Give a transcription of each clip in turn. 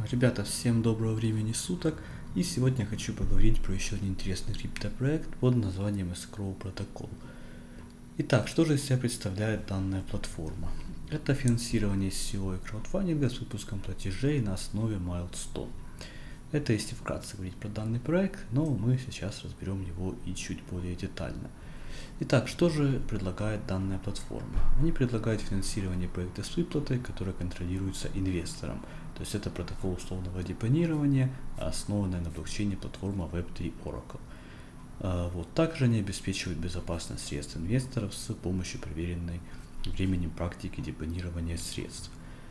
Ребята, всем доброго времени суток, и сегодня я хочу поговорить про еще один интересный криптопроект под названием Escrow Protocol. Итак, что же из себя представляет данная платформа? Это финансирование SEO и краудфандинга с выпуском платежей на основе Milestone. Это если вкратце говорить про данный проект, но мы сейчас разберем его и чуть более детально. Итак, что же предлагает данная платформа? Они предлагают финансирование проекта с выплатой, которая контролируется инвестором. То есть это протокол условного депонирования, основанная на блокчейне платформа Web3 Oracle. Также они обеспечивают безопасность средств инвесторов с помощью проверенной временем практики депонирования средств.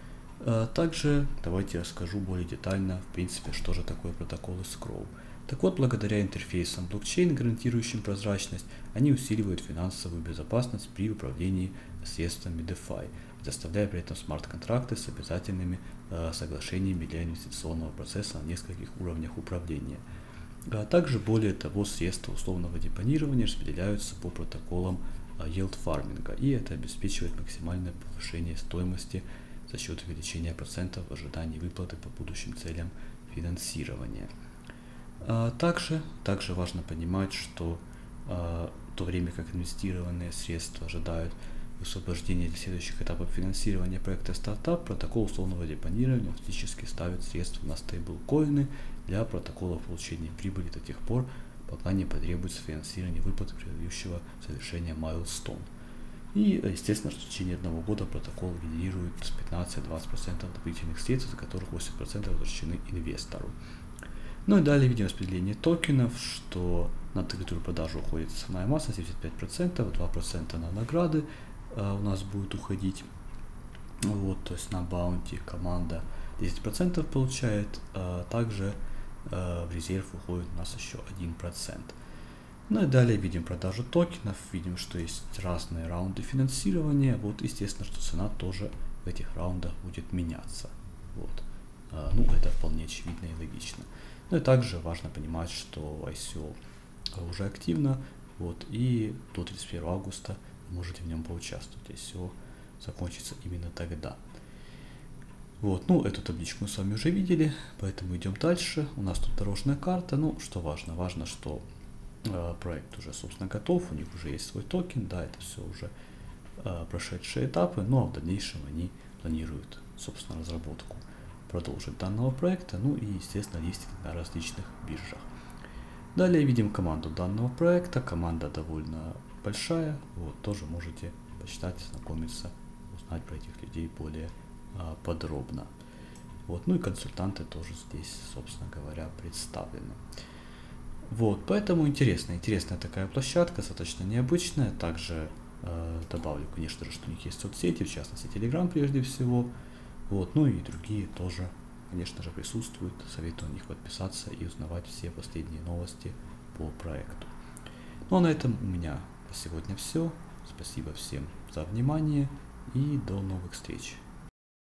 Также давайте расскажу более детально, в принципе, что же такое протокол Escrow. Так вот, благодаря интерфейсам блокчейн, гарантирующим прозрачность, они усиливают финансовую безопасность при управлении средствами DeFi, предоставляя при этом смарт-контракты с обязательными соглашениями для инвестиционного процесса на нескольких уровнях управления. Также, более того, средства условного депонирования распределяются по протоколам yield фарминга, и это обеспечивает максимальное повышение стоимости за счет увеличения процентов в ожидании выплаты по будущим целям финансирования. Также важно понимать, что в то время как инвестированные средства ожидают высвобождения для следующих этапов финансирования проекта стартап, протокол условного депонирования фактически ставит средства на стейблкоины для протокола получения прибыли до тех пор, пока не потребуется финансирование выплаты предыдущего совершения Milestone. И, естественно, что в течение одного года протокол генерирует 15-20% дополнительных средств, из которых 80% возвращены инвестору. Ну и далее видим распределение токенов, что на территорию продажи уходит основная масса 75%, 2% на награды у нас будет уходить. То есть на баунти команда 10% получает, также в резерв уходит у нас еще 1%. Ну и далее видим продажу токенов, видим, что есть разные раунды финансирования. Естественно, что цена тоже в этих раундах будет меняться. Это вполне очевидно и логично. Ну и также важно понимать, что ICO уже активно, и до 31 августа вы можете в нем поучаствовать. ICO закончится именно тогда. Эту табличку мы с вами уже видели, поэтому идем дальше. У нас тут дорожная карта. Что важно? Важно, что проект уже, собственно, готов, у них уже есть свой токен, да, это все уже прошедшие этапы, но в дальнейшем они планируют, собственно, разработку продолжить данного проекта, и, естественно, листинг на различных биржах. Далее видим команду данного проекта, команда довольно большая, тоже можете почитать, ознакомиться, узнать про этих людей более подробно. И консультанты тоже здесь, собственно говоря, представлены. Поэтому интересная такая площадка, достаточно необычная. Также добавлю, конечно же, что у них есть соцсети, в частности Telegram прежде всего. И другие тоже, конечно же, присутствуют. Советую на них подписаться и узнавать все последние новости по проекту. А на этом у меня на сегодня все. Спасибо всем за внимание и до новых встреч.